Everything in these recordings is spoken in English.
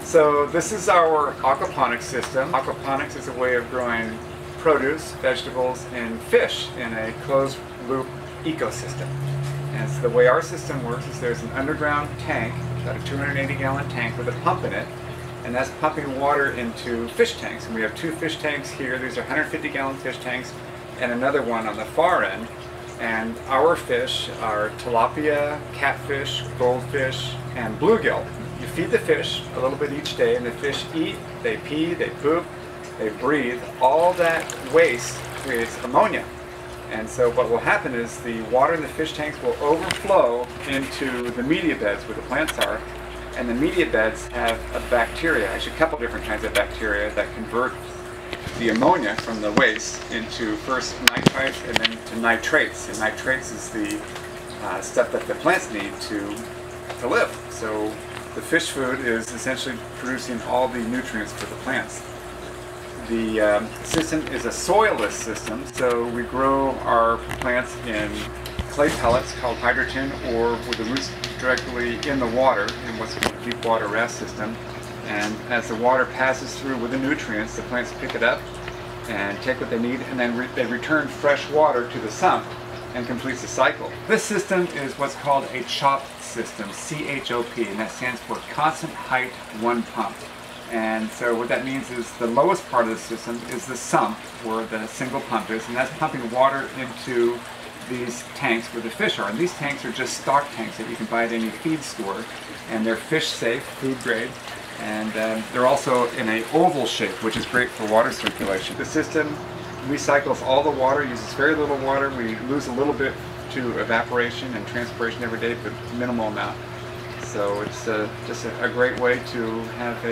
So this is our aquaponics system. Aquaponics is a way of growing produce, vegetables, and fish in a closed loop ecosystem. And so the way our system works is there's an underground tank, about a 280-gallon tank with a pump in it, and that's pumping water into fish tanks. And we have two fish tanks here. These are 150-gallon fish tanks, and another one on the far end. And our fish are tilapia, catfish, goldfish, and bluegill. You feed the fish a little bit each day, and the fish eat, they pee, they poop, they breathe. All that waste creates ammonia. And so what will happen is the water in the fish tanks will overflow into the media beds where the plants are, and the media beds have a bacteria, actually a couple different kinds of bacteria that convert the ammonia from the waste into first nitrites and then to nitrates. And nitrates is the stuff that the plants need to live. So the fish food is essentially producing all the nutrients for the plants. The system is a soilless system, so we grow our plants in clay pellets called hydrogen, or with the roots directly in the water in what's called a deep water rest system. And as the water passes through with the nutrients, the plants pick it up and take what they need, and then they return fresh water to the sump and completes the cycle. This system is what's called a CHOP system, C-H-O-P, and that stands for Constant Height One Pump. And so what that means is the lowest part of the system is the sump, where the single pump is, and that's pumping water into these tanks where the fish are. And these tanks are just stock tanks that you can buy at any feed store, and they're fish safe, food grade, and they're also in an oval shape, which is great for water circulation. The system recycles all the water, uses very little water. We lose a little bit to evaporation and transpiration every day, but minimal amount. So it's just a great way to have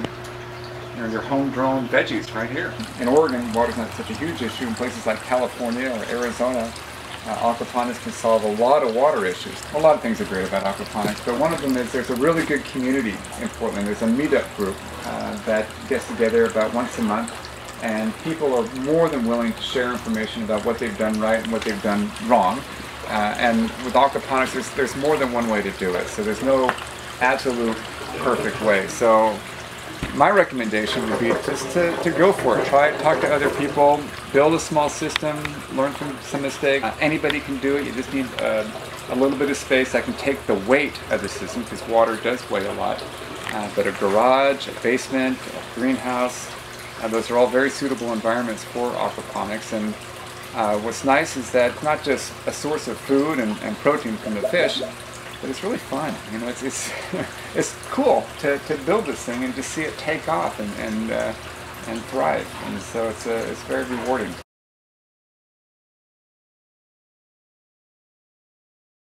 your homegrown veggies right here. In Oregon, water's not such a huge issue. In places like California or Arizona, aquaponics can solve a lot of water issues. A lot of things are great about aquaponics, but one of them is there's a really good community in Portland. There's a meetup group that gets together about once a month, and people are more than willing to share information about what they've done right and what they've done wrong. And with aquaponics, there's more than one way to do it, so there's no absolute perfect way. So my recommendation would be just to go for it. Try it, talk to other people, build a small system, learn from some mistakes. Anybody can do it. You just need a little bit of space that can take the weight of the system, because water does weigh a lot. But a garage, a basement, a greenhouse, those are all very suitable environments for aquaponics. And what's nice is that it's not just a source of food and protein from the fish, but it's really fun. You know, it's it's cool to build this thing and just see it take off and thrive. And so it's very rewarding.